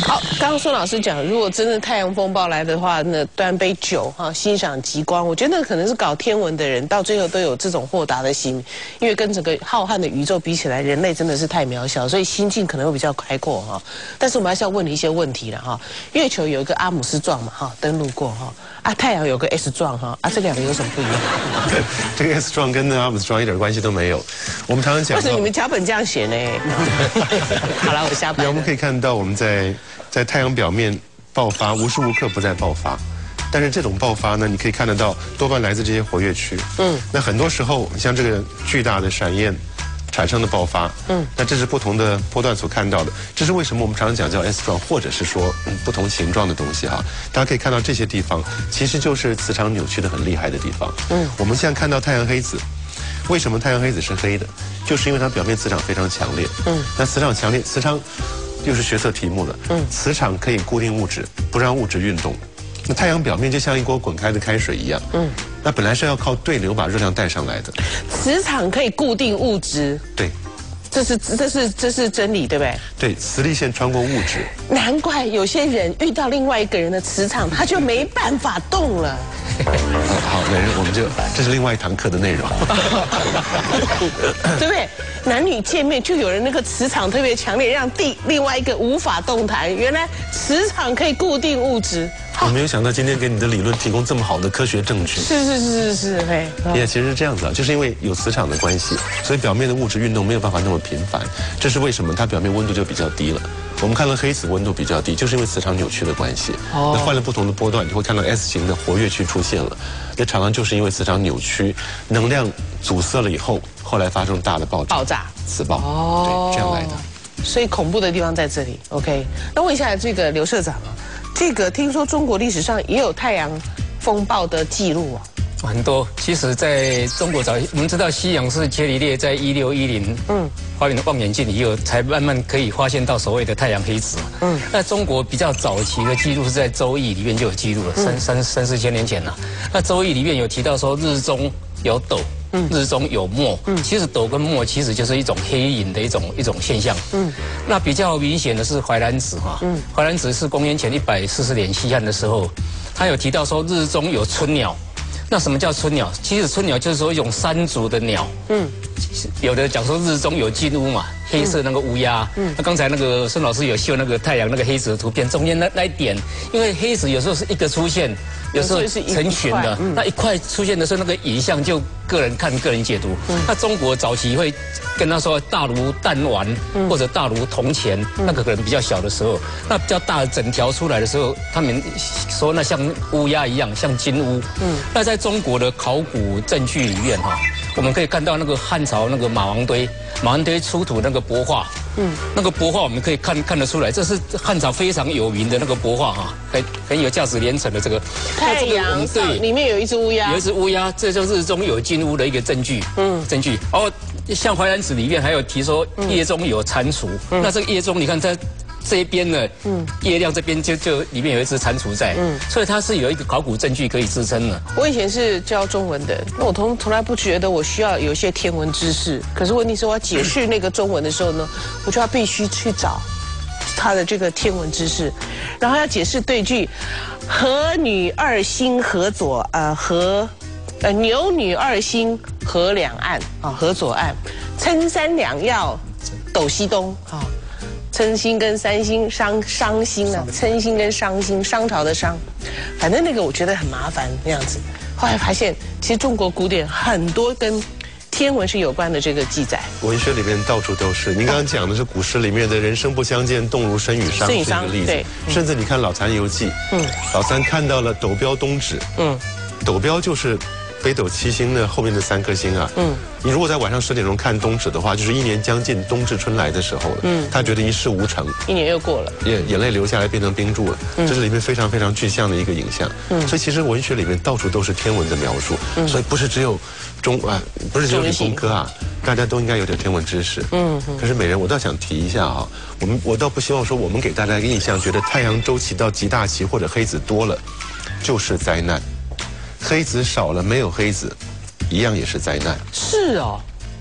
好，刚刚孙老师讲，如果真的太阳风暴来的话，那端杯酒哈，欣赏极光，我觉得可能是搞天文的人到最后都有这种豁达的心，因为跟整个浩瀚的宇宙比起来，人类真的是太渺小，所以心境可能会比较开阔哈。但是我们还是要问你一些问题了哈。月球有一个阿姆斯壮嘛哈，登陆过哈。啊，太阳有个 S 壮哈，啊，这两个有什么不一样？ 这个 S 壮跟阿姆斯壮一点关系都没有。我们常常讲， 为什么你们脚本这样写呢？好了，我瞎掰。 我们可以看到我们在太阳表面爆发，无时无刻不在爆发。但是这种爆发呢，你可以看得到，多半来自这些活跃区。那很多时候，像这个巨大的闪焰产生的爆发，那这是不同的波段所看到的。这是为什么我们常常讲叫 S 状，或者是说不同形状的东西哈。大家可以看到这些地方，其实就是磁场扭曲的很厉害的地方。我们现在看到太阳黑子，为什么太阳黑子是黑的？就是因为它表面磁场非常强烈。那磁场强烈，磁场又是学测题目了。磁场可以固定物质，不让物质运动。那太阳表面就像一锅滚开的开水一样。那本来是要靠对流把热量带上来的。 磁场可以固定物质。 对。 这是真理，对不对？ 对，磁力线穿过物质。 难怪有些人遇到另外一个人的磁场，他就没办法动了。 好，美人，我们这是另外一堂课的内容， 对不对？男女见面就有人那个磁场特别强烈，让另外一个无法动弹。原来磁场可以固定物质。 我没有想到今天给你的理论提供这么好的科学证据。 是，嘿。 也其实是这样子啊，就是因为有磁场的关系，所以表面的物质运动没有办法那么频繁。这是为什么？它表面温度就比较低了。我们看到黑子温度比较低，就是因为磁场扭曲的关系。那换了不同的波段，你会看到 S 型的活跃区出现了。那常常就是因为磁场扭曲，能量阻塞了以后，后来发生大的爆炸，磁暴。对，这样来的。 所以恐怖的地方在这里。OK， 那问一下这个刘社长啊，这个听说中国历史上也有太阳风暴的记录啊。 很多，其实在中国我们知道西洋是伽利略在1610，发明了望远镜以后，才慢慢可以发现到所谓的太阳黑子。那中国比较早期的记录是在《周易》里面就有记录了，三四千年前了。那《周易》里面有提到说日中有斗，日中有墨。其实斗跟墨其实就是一种黑影的一种现象。那比较明显的是淮南子哈，淮南子是公元前140年西汉的时候，他有提到说日中有春鸟。那什么叫春鸟？其实春鸟就是说一种山足的鸟。有的讲说日中有金乌嘛，黑色那个乌鸦。那刚才那个孙老师有秀那个太阳那个黑子的图片，中间那一点，因为黑子有时候是一个出现，有时候是成群的。那一块出现的时候，那个影像就个人看个人解读。那中国早期会跟他说大如弹丸或者大如铜钱，那个可能比较小的时候，那比较大的整条出来的时候，他们说那像乌鸦一样，像金乌。那在中国的考古证据里面哈，我们可以看到那个汉朝那个马王堆出土那个帛画。那个帛画我们可以看得出来，这是汉朝非常有名的那个帛画哈，很有价值连城的这个太阳对，里面有一只乌鸦， 有一只乌鸦，这就是日中有金乌的一个证据。证据。然后像淮南子里面还有提说夜中有蟾蜍，那这个夜中你看在这一边呢，月亮这边就里面有一只蟾蜍在，所以它是有一个考古证据可以支撑的。 我以前是教中文的，那我从来不觉得我需要有一些天文知识，可是问题是我要解释那个中文的时候呢，我就要必须去找它的这个天文知识，然后要解释对句，河女二星河左牛女二星河两岸啊，河左岸，称三两曜斗西东啊。称星跟三星商星啊，称星跟商星，商朝的商，反正那个我觉得很麻烦那样子。后来发现，其实中国古典很多跟天文是有关的这个记载。文学里面到处都是。您刚刚讲的是古诗里面的人生不相见，动如参与商是一个例子。甚至你看《老残游记》，老三看到了斗标东指，斗标就是北斗七星的后面的3颗星啊。你如果在晚上10点钟看冬至的话，就是一年将近冬至春来的时候了。他觉得一事无成， 一年又过了， 眼泪流下来变成冰柱了。这是里面非常非常具象的一个影像。所以其实文学里面到处都是天文的描述。所以不是只有不是只有理工科啊，大家都应该有点天文知识。可是美人，我倒想提一下啊，我倒不希望说我们给大家一个印象，觉得太阳周期到极大期或者黑子多了就是灾难，黑子少了没有黑子，一样也是灾难。 是哦，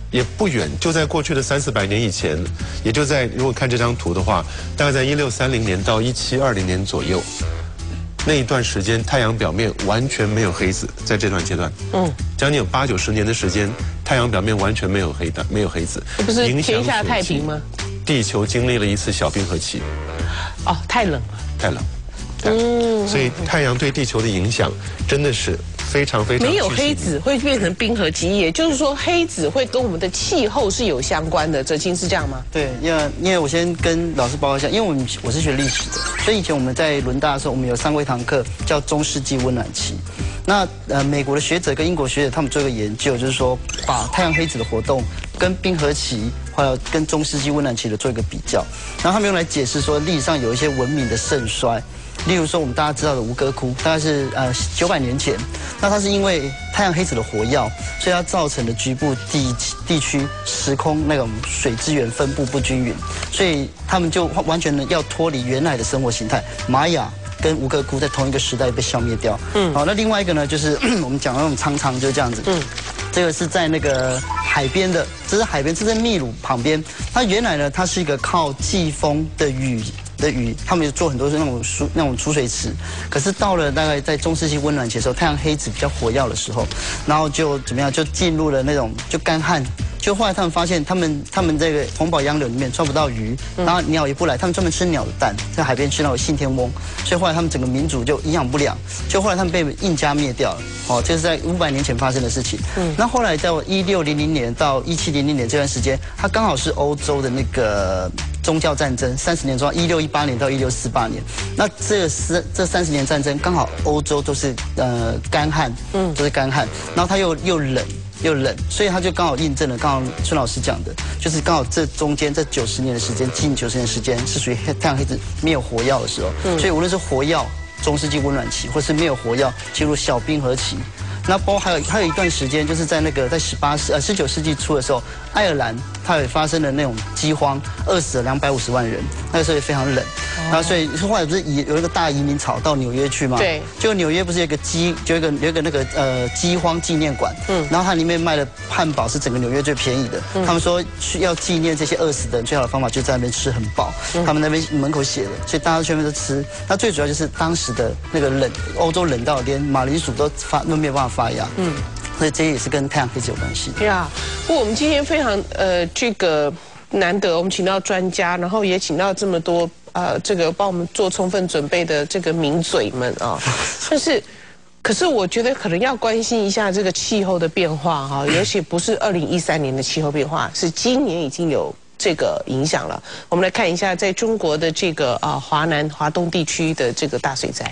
也不远，就在过去的300-400年以前，也就在如果看这张图的话，大概在1630年到1720年左右，那一段时间太阳表面完全没有黑子，在这段阶段，将近有80-90年的时间，太阳表面完全没有黑子， 不是天下太平吗？ 地球经历了一次小冰河期。 哦，太冷了。 太冷。所以太阳对地球的影响真的是非常没有黑子会变成冰河期，也就是说黑子会跟我们的气候是有相关的。哲青是这样吗？ 对，因为我先跟老师报告一下，因为我是学历史的，所以以前我们在伦大的时候，我们有上过一堂课叫中世纪温暖期。那美国的学者跟英国学者他们做一个研究，就是说把太阳黑子的活动跟冰河期还有跟中世纪温暖期的做一个比较，然后他们用来解释说历史上有一些文明的盛衰。例如说，我们大家知道的吴哥窟，大概是900年前，那它是因为太阳黑子的火药，所以它造成的局部地区时空那种水资源分布不均匀，所以他们就完全的要脱离原来的生活形态。玛雅跟吴哥窟在同一个时代被消灭掉。好，那另外一个呢，就是我们讲的那种苍苍就是这样子。这个是在那个海边的，这是海边，这是秘鲁旁边。它原来呢，它是一个靠季风的雨，他们有做很多是那种储水池，可是到了大概在中世纪温暖期的时候，太阳黑子比较火药的时候，然后就怎么样，就进入了那种就干旱。就后来他们发现，他们这个红宝杨柳里面抓不到鱼，然后鸟也不来，他们专门吃鸟的蛋，在海边吃那种信天翁，所以后来他们整个民族就营养不良，就后来他们被印加灭掉了。哦，这是在500年前发生的事情。那后来在1600年到1700年这段时间，它刚好是欧洲的那个宗教战争30年中，1618年到1648年。那这30年战争刚好欧洲都是干旱，都是干旱，然后它又冷，所以他就刚好印证了刚刚孙老师讲的，就是刚好这中间这90年的时间，近90年的时间是属于太阳黑子没有火药的时候，所以无论是火药中世纪温暖期，或是没有火药进入小冰河期。那包括还有一段时间，就是在那个在19世纪初的时候，爱尔兰它也发生了那种饥荒，饿死了250万人，那个时候也非常冷。然后所以后来不是有一个大移民潮到纽约去吗？ 对。 就纽约不是有一个那个饥荒纪念馆，然后它里面卖的汉堡是整个纽约最便宜的。他们说要纪念这些饿死的人，最好的方法就在那边吃很饱。他们那边门口写的，所以大家全部都吃。那最主要就是当时的那个冷，欧洲冷到连马铃薯都没有办法发芽。所以这也是跟太阳黑子有关系。 对啊，不过我们今天非常这个难得，我们请到专家，然后也请到这么多这个帮我们做充分准备的这个名嘴们啊。可是我觉得可能要关心一下这个气候的变化哈，尤其不是2013年的气候变化，是今年已经有这个影响了。我们来看一下在中国的这个华东地区的这个大水灾。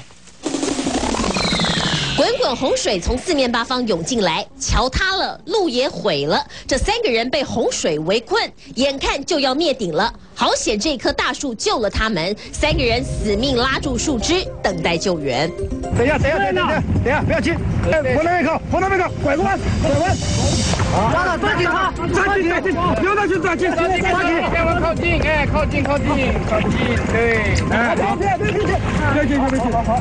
滚滚洪水从四面八方涌进来，桥塌了，路也毁了。这3个人被洪水围困，眼看就要灭顶了。好险，这棵大树救了他们。3个人死命拉住树枝，等待救援。 等一下，不要急，往那边靠，拐个弯。好，抓了，抓紧他，抓紧，不要让去抓紧，抓紧，靠近，靠近，对，别好。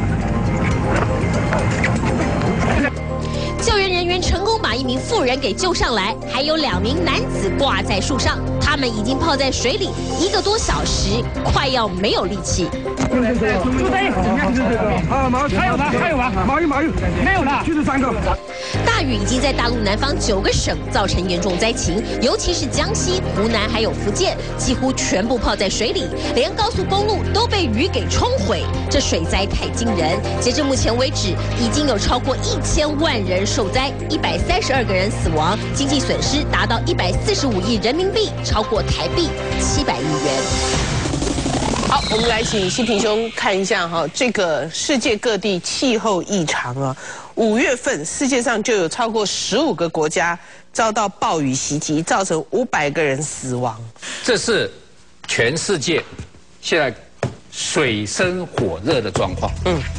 救援人员成功把1名妇人给救上来，还有2名男子挂在树上，他们已经泡在水里1个多小时，快要没有力气。 就这一口，还有吧，马玉，没有了，就是3个。 大雨已经在大陆南方9个省造成严重灾情，尤其是江西、湖南还有福建，几乎全部泡在水里，连高速公路都被雨给冲毁。这水灾太惊人，截至目前为止，已经有超过1000万人受灾，132个人死亡，经济损失达到145亿人民币，超过台币700亿元。 好，我们来请西平兄看一下哈，这个世界各地气候异常啊。5月份，世界上就有超过15个国家遭到暴雨袭击，造成500个人死亡。 这是全世界现在水深火热的状况。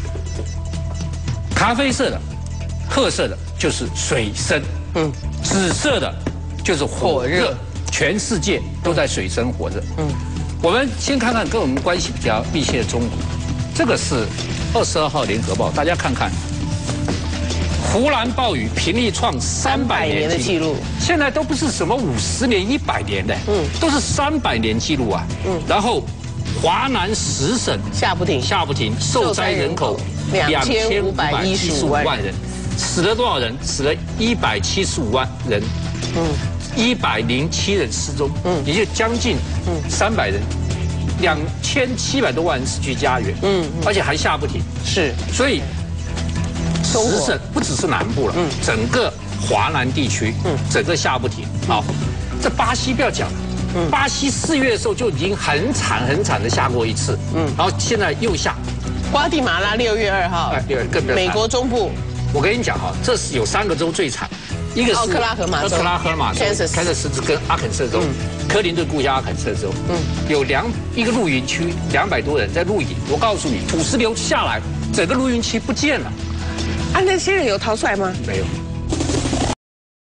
咖啡色的、褐色的就是水深，紫色的就是火热，全世界都在水深火热。我们先看看跟我们关系比较密切的中国，这个是22号联合报，大家看看， 湖南暴雨频率创300年的记录，现在都不是什么50年、100年的，都是300年记录啊。然后华南10省下不停， 受灾人口2515万人，死了多少人？死了175万人，107人失踪，也就将近300人，2700多万人失去家园，而且还下不停。 是， 所以10省不只是南部了，整个华南地区，整个下不停。好，这巴西不要讲了。巴西4月的时候就已经很惨的下过一次，然后现在又下。 瓜地马拉6月2号，美国中部。 我跟你讲哈，这是有3个州最惨，一个是奥克拉荷马州、 开塞斯跟阿肯色州，克林顿故乡阿肯色州，有一个露营区200多人在露营。我告诉你，土石流下来，整个露营区不见了。 啊，那些人有逃出来吗？ 没有。